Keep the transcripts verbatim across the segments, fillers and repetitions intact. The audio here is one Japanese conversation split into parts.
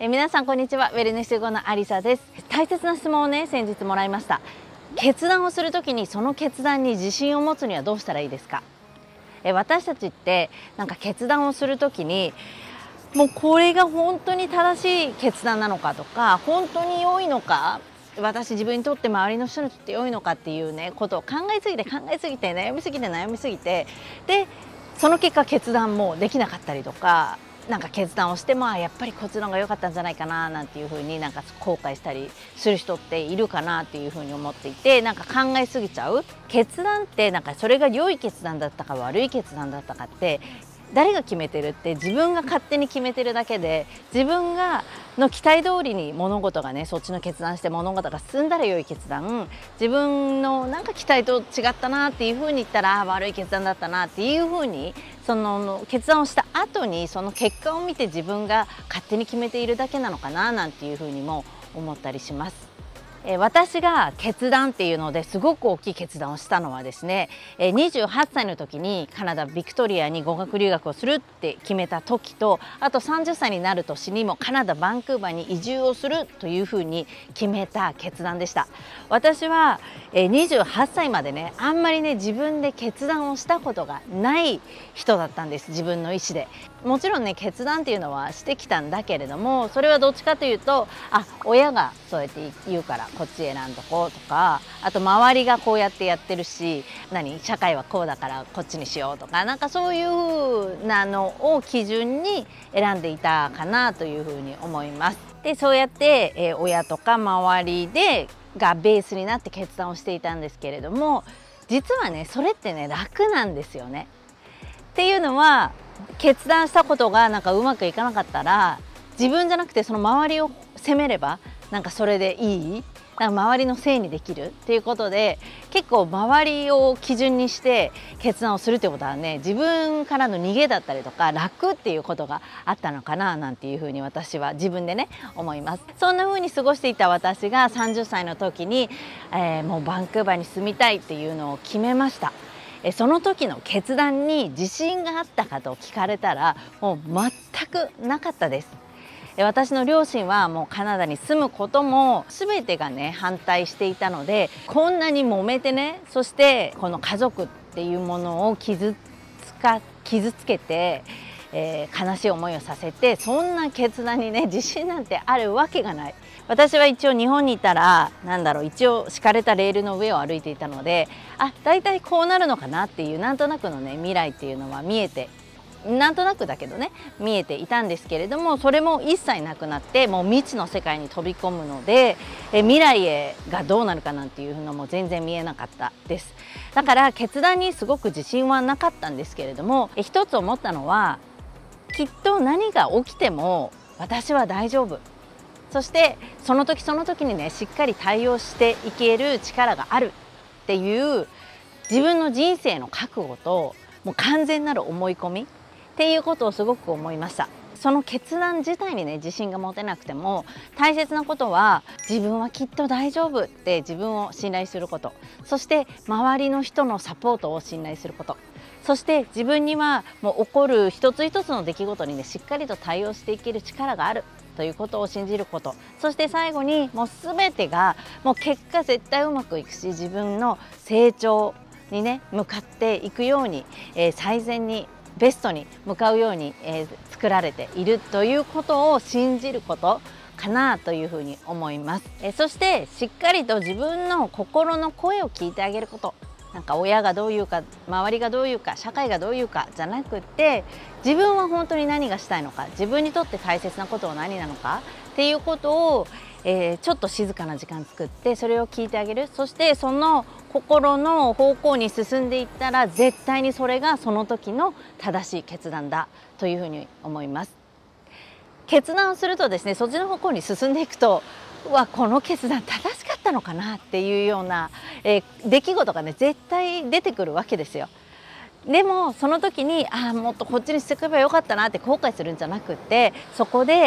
え皆さんこんにちは。ウェルネス後のアリサです。大切な質問をね先日もらいました。決断をするときにその決断に自信を持つにはどうしたらいいですか。え私たちってなんか決断をするときにもうこれが本当に正しい決断なのかとか、本当に良いのか、私自分にとって周りの人にとって良いのかっていうねことを考えすぎて考えすぎて悩みすぎて悩みすぎて、でその結果決断もできなかったりとか、なんか決断をしてもやっぱりこっちの方が良かったんじゃないかななんていうふうになんか後悔したりする人っているかなっていうふうに思っていて、なんか考えすぎちゃう決断ってなんかそれが良い決断だったか悪い決断だったかって誰が決めてるって自分が勝手に決めてるだけで、自分がの期待通りに物事がねそっちの決断して物事が進んだら良い決断、自分のなんか期待と違ったなっていうふうに言ったら悪い決断だったなっていうふうにその決断をした後にその結果を見て自分が勝手に決めているだけなのかななんていうふうにも思ったりします。え私が決断っていうのですごく大きい決断をしたのはですね、えにじゅうはっさいの時にカナダビクトリアに語学留学をするって決めた時と、あとさんじゅっさいになる年にもカナダバンクーバーに移住をするというふうに決めた決断でした。私はえにじゅうはっさいまでねあんまりね自分で決断をしたことがない人だったんです。自分の意思でもちろんね決断っていうのはしてきたんだけれども、それはどっちかというとあ親がそうやって言うからこっち選んどこうとか、あと周りがこうやってやってるし何社会はこうだからこっちにしようとか、なんかそういうなのを基準に選んでいたかなというふうに思います。でそうやって、えー、親とか周りでがベースになって決断をしていたんですけれども、実はねそれってね楽なんですよね。っていうのは決断したことがなんかうまくいかなかったら自分じゃなくてその周りを責めればなんかそれでいい、なんか周りのせいにできるっていうことで、結構周りを基準にして決断をするってことはね自分からの逃げだったりとか楽っていうことがあったのかななんていうふうに私は自分でね思います。そんなふうに過ごしていた私がさんじゅっさいの時に、えー、もうバンクーバーに住みたいっていうのを決めました。その時の決断に自信があったかと聞かれたらもう全くなかったです。私の両親はもうカナダに住むことも全てがね反対していたので、こんなに揉めてね、そしてこの家族っていうものを傷つか傷つけて、えー、悲しい思いをさせて、そんな決断にね自信なんてあるわけがない。私は一応日本にいたらなんだろう一応敷かれたレールの上を歩いていたので、あだいたいこうなるのかなっていうなんとなくのね未来っていうのは見えてなんとなくだけどね見えていたんですけれども、それも一切なくなってもう未知の世界に飛び込むので、え未来へがどうなるかなんていうのも全然見えなかったです。だから決断にすごく自信はなかったんですけれども、え一つ思ったのはきっと何が起きても私は大丈夫、そしてその時その時にねしっかり対応していける力があるっていう自分の人生の覚悟ともう完全なる思い込みっていうことをすごく思いました。その決断自体にね自信が持てなくても大切なことは自分はきっと大丈夫って自分を信頼すること、そして周りの人のサポートを信頼すること、そして自分にはもう起こる一つ一つの出来事にねしっかりと対応していける力があるということを信じること、そして最後にもう全てがもう結果絶対うまくいくし自分の成長にね向かっていくように、えー、最善にベストに向かうように、えー、作られているということを信じることかなというふうに思います。えー、そしてしっかりと自分の心の声を聞いてあげること、なんか親がどう言うか周りがどう言うか社会がどう言うかじゃなくって、自分は本当に何がしたいのか、自分にとって大切なことは何なのかっていうことを、えー、ちょっと静かな時間作ってそれを聞いてあげる。そしてその心の方向に進んでいったら絶対にそれがその時の正しい決断だというふうに思います。決断をするとですねそっちの方向に進んでいくと、うわこの決断正しかったのかなっていうような、えー、出来事がね絶対出てくるわけですよ。でもその時にああもっとこっちにしておけばよかったなって後悔するんじゃなくって、そこで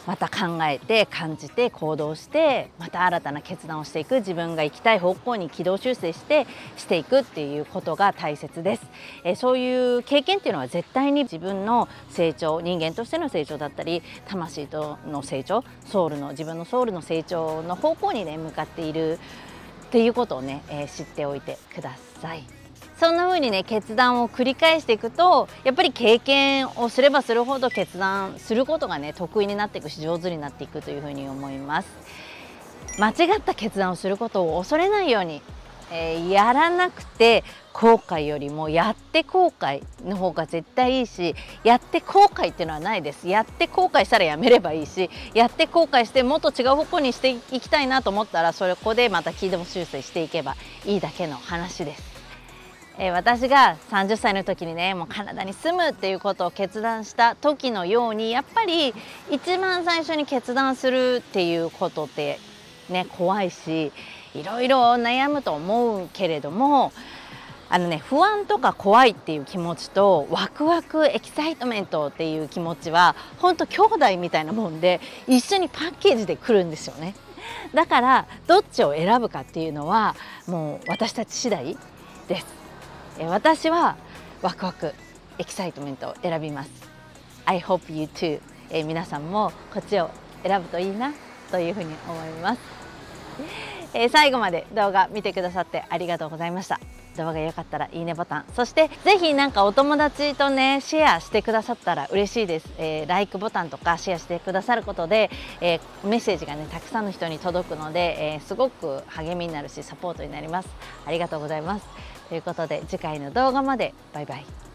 また考えて感じて行動してまた新たな決断をしていく、自分が行きたい方向に軌道修正してしていくっていうことが大切です。えー、そういう経験っていうのは絶対に自分の成長、人間としての成長だったり魂との成長、ソウルの自分のソウルの成長の方向にね向かっているっていうことをね、えー、知っておいてください。そんな風にね決断を繰り返していくと、やっぱり経験をすればするほど決断することがね得意になっていくし上手になっていくという風に思います。間違った決断をすることを恐れないように、えー、やらなくて後悔よりもやって後悔の方が絶対いいし、やって後悔っていうのはないです。やって後悔したらやめればいいし、やって後悔してもっと違う方向にしていきたいなと思ったらそこでまた軌道修正していけばいいだけの話です。えー、私がさんじゅっさいの時にねもうカナダに住むっていうことを決断した時のように、やっぱり一番最初に決断するっていうことってね怖いしいろいろ悩むと思うけれども、あのね不安とか怖いっていう気持ちとワクワクエキサイトメントっていう気持ちは本当兄弟みたいなもんで一緒にパッケージで来るんですよね。だからどっちを選ぶかっていうのはもう私たち次第です。私はワクワクエキサイトメントを選びます。 I hope you too、 え皆さんもこっちを選ぶといいなというふうに思います。え最後まで動画見てくださってありがとうございました。動画が良かったらいいねボタン、そしてぜひなんかお友達とねシェアしてくださったら嬉しいです。えー、ライクボタンとかシェアしてくださることで、えー、メッセージがねたくさんの人に届くので、えー、すごく励みになるしサポートになります。ありがとうございます。ということで次回の動画までバイバイ。